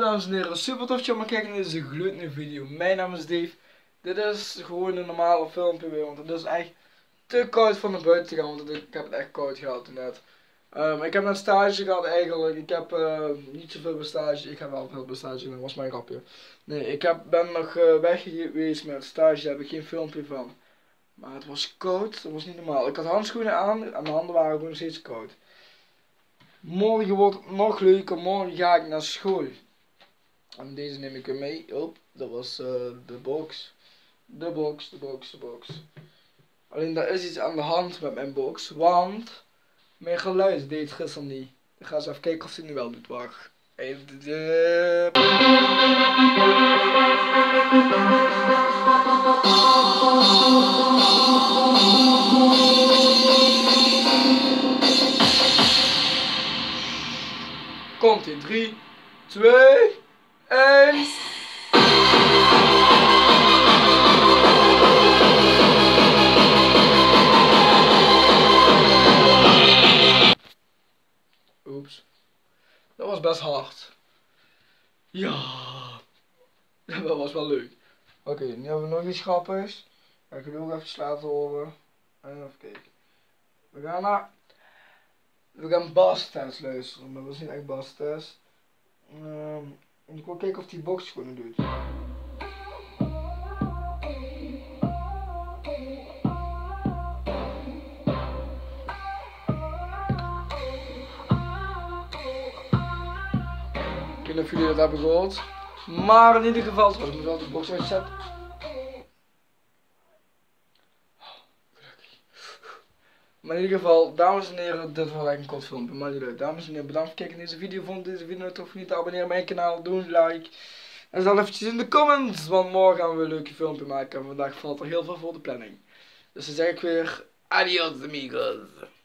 dames en heren, super tof dat je allemaal kijken naar deze gloednieuwe video. Mijn naam is Dave. Dit is gewoon een normale filmpje weer, want het is echt te koud van naar buiten te gaan, want ik heb het echt koud gehad net. Ik heb net stage gehad eigenlijk, ik heb niet zoveel bij stage, ik heb wel veel bij stage, dat was mijn grapje. Nee, ben nog weg geweest met stage, daar heb ik geen filmpje van. Maar het was koud, dat was niet normaal. Ik had handschoenen aan en mijn handen waren gewoon nog steeds koud. Morgen wordt het nog leuker, morgen ga ik naar school. En deze neem ik weer mee. Oh, dat was de box. De box. Alleen daar is iets aan de hand met mijn box, want mijn geluid deed gisteren niet. Ik ga eens even kijken of hij nu wel doet. Wacht. Komt in 3, 2, 1. Oeps. Dat was best hard. Ja. Dat was wel leuk. Oké, nu hebben we nog iets grappigs. Ga ik jullie ook even laten horen. En even kijken. We gaan Bas-test luisteren, maar dat is niet echt Bas-test. Ik wil kijken of die box gewoon doet. Ik weet niet of jullie dat hebben gehoord. Maar in ieder geval, ik moet wel de box uitzetten. Maar in ieder geval, dames en heren, dit was eigenlijk een kort filmpje, maar niet leuk. Dames en heren, bedankt voor het kijken naar deze video. Vond deze video nou tof, niet te abonneren op mijn kanaal, doe een like. En dan eventjes in de comments, want morgen gaan we een leuke filmpje maken. En vandaag valt er heel veel voor de planning. Dus dan zeg ik weer, adios amigos.